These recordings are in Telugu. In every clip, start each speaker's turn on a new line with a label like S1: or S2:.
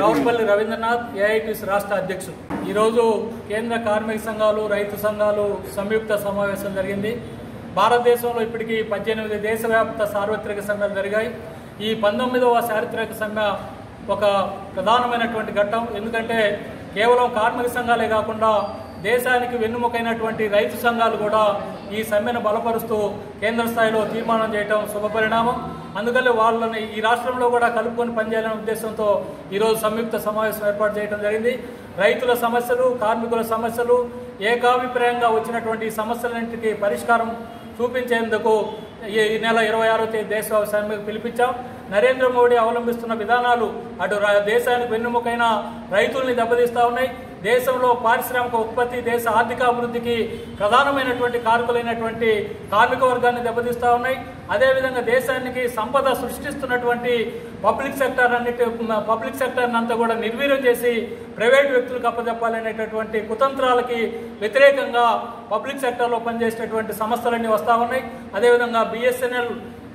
S1: రావులపల్లి రవీంద్రనాథ్ ఏఐటీసీ రాష్ట్ర అధ్యక్షుడు. ఈరోజు కేంద్ర కార్మిక సంఘాలు రైతు సంఘాలు సంయుక్త సమావేశం జరిగింది. భారతదేశంలో ఇప్పటికీ 18 దేశవ్యాప్త సార్వత్రిక సమ్మెలు జరిగాయి. ఈ 19వ చారిత్రక సమ్మె ఒక ప్రధానమైనటువంటి ఘట్టం. ఎందుకంటే కేవలం కార్మిక సంఘాలే కాకుండా దేశానికి వెన్నుముకైనటువంటి రైతు సంఘాలు కూడా ఈ సమ్మెను బలపరుస్తూ కేంద్ర స్థాయిలో తీర్మానం చేయడం శుభపరిణామం. అందుకని వాళ్ళని ఈ రాష్ట్రంలో కూడా కలుపుకొని పనిచేయాలనే ఉద్దేశంతో ఈరోజు సంయుక్త సమావేశం ఏర్పాటు చేయడం జరిగింది. రైతుల సమస్యలు, కార్మికుల సమస్యలు, ఏకాభిప్రాయంగా వచ్చినటువంటి సమస్యలన్నింటికీ పరిష్కారం చూపించేందుకు ఈ నెల 26వ తేదీ దేశవ్యాప్త సమ్మెకు పిలిపించాం. నరేంద్ర మోడీ అవలంబిస్తున్న విధానాలు అటు దేశానికి వెన్నుముకైన రైతుల్ని దెబ్బతీస్తూ ఉన్నాయి. దేశంలో పారిశ్రామిక ఉత్పత్తి, దేశ ఆర్థిక అభివృద్ధికి ప్రధానమైనటువంటి కారకులైనటువంటి కార్మిక వర్గాన్ని దెబ్బతీస్తూ ఉన్నాయి. అదేవిధంగా దేశానికి సంపద సృష్టిస్తున్నటువంటి పబ్లిక్ సెక్టర్ అంతా కూడా నిర్వీర్యం చేసి ప్రైవేటు వ్యక్తులకు అప్పచెప్పాలనేటటువంటి కుతంత్రాలకి వ్యతిరేకంగా పబ్లిక్ సెక్టర్లో పనిచేసేటటువంటి సంస్థలన్నీ వస్తూ ఉన్నాయి. అదేవిధంగా బిఎస్ఎన్ఎల్,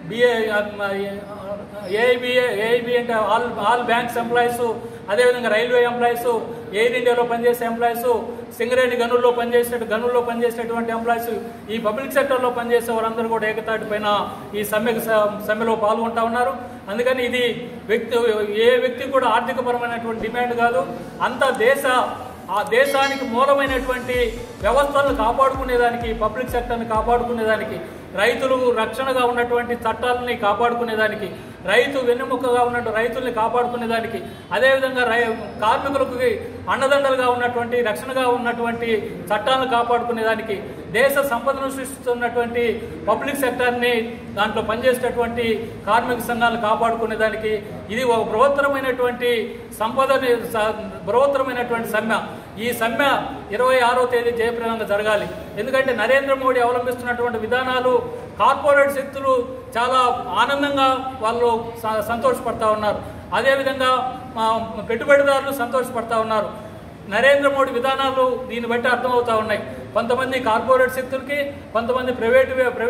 S1: ఏఐబి అంటే ఆల్ బ్యాంక్స్ ఎంప్లాయీస్, అదేవిధంగా రైల్వే ఎంప్లాయీస్, ఎయిర్ ఇండియాలో పనిచేసే ఎంప్లాయీస్, సింగరేణి గనుల్లో పనిచేసేటువంటి ఎంప్లాయీస్, ఈ పబ్లిక్ సెక్టర్లో పనిచేసే వారందరూ కూడా ఏకతాటి పైన ఈ సమ్మెలో పాల్గొంటా ఉన్నారు. అందుకని ఇది ఏ వ్యక్తి కూడా ఆర్థికపరమైనటువంటి డిమాండ్ కాదు. ఆ దేశానికి మూలమైనటువంటి వ్యవస్థలను కాపాడుకునేదానికి, పబ్లిక్ సెక్టర్ని కాపాడుకునేదానికి, రైతులు రక్షణగా ఉన్నటువంటి చట్టాలని కాపాడుకునేదానికి, రైతు వెన్నెముకగా ఉన్న రైతుల్ని కాపాడుకునేదానికి, అదేవిధంగా కార్మికులకు అండదండలుగా ఉన్నటువంటి, రక్షణగా ఉన్నటువంటి చట్టాలను కాపాడుకునేదానికి, దేశ సంపదను సృష్టిస్తున్నటువంటి పబ్లిక్ సెక్టర్ని, దాంట్లో పనిచేసేటటువంటి కార్మిక సంఘాలను కాపాడుకునేదానికి ఇది ఒక బృహత్తరమైనటువంటి బృహత్తరమైనటువంటి సమ్మె. ఈ సమ్మె 26వ తేదీ జయప్రదంగా జరగాలి. ఎందుకంటే నరేంద్ర మోడీ అవలంబిస్తున్నటువంటి విధానాలు కార్పొరేట్ శక్తులు చాలా ఆనందంగా వాళ్ళు సంతోషపడతా ఉన్నారు. అదేవిధంగా పెట్టుబడిదారులు సంతోషపడతా ఉన్నారు. నరేంద్ర మోడీ విధానాలు దీన్ని బట్టి అర్థమవుతూ ఉన్నాయి. కొంతమంది కార్పొరేట్ శక్తులకి, కొంతమంది ప్రైవేట్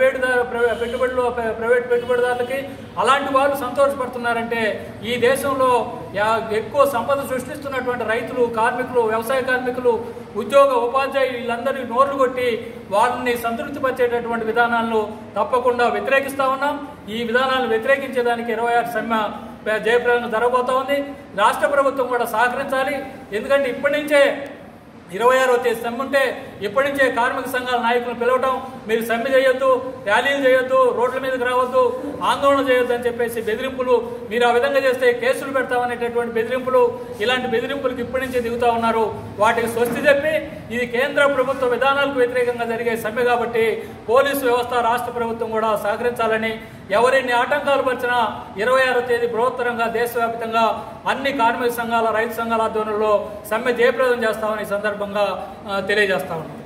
S1: పెట్టుబడిదారులకి, అలాంటి వాళ్ళు సంతోషపడుతున్నారంటే ఈ దేశంలో ఎక్కువ సంపద సృష్టిస్తున్నటువంటి రైతులు, కార్మికులు, వ్యవసాయ కార్మికులు, ఉద్యోగ ఉపాధ్యాయులు వీళ్ళందరినీ నోర్లు కొట్టి వాళ్ళని సంతృప్తిపరిచేటటువంటి విధానాలను తప్పకుండా వ్యతిరేకిస్తూ ఉన్నాం. ఈ విధానాలను వ్యతిరేకించేదానికి 26 సమ్మె జయప్రదంగా జరగబోతా ఉంది. రాష్ట్ర ప్రభుత్వం కూడా సహకరించాలి. ఎందుకంటే ఇప్పటి నుంచే 26వ తేదీ సమ్మె ఉంటే ఇప్పటి నుంచే కార్మిక సంఘాల నాయకులను పిలవటం, మీరు సమ్మె చేయొద్దు, ర్యాలీలు చేయొద్దు, రోడ్ల మీదకి రావద్దు, ఆందోళన చేయొద్దు అని చెప్పేసి బెదిరింపులు, మీరు ఆ విధంగా చేస్తే కేసులు పెడతామనేటటువంటి బెదిరింపులు, ఇలాంటి బెదిరింపులకు ఇప్పటి నుంచే దిగుతూ ఉన్నారు. వాటికి స్వస్తి చెప్పి ఇది కేంద్ర ప్రభుత్వ విధానాలకు వ్యతిరేకంగా జరిగే సమ్మె కాబట్టి పోలీసు వ్యవస్థ, రాష్ట్ర ప్రభుత్వం కూడా సహకరించాలని, ఎవరిన్ని ఆటంకాలు పరిచినా 26వ తేదీ బృహత్తరంగా దేశవ్యాప్తంగా అన్ని కార్మిక సంఘాల, రైతు సంఘాల ఆధ్వర్యంలో సమ్మె జయప్రదం చేస్తామని ఈ సందర్భంగా తెలియజేస్తా ఉన్నాం.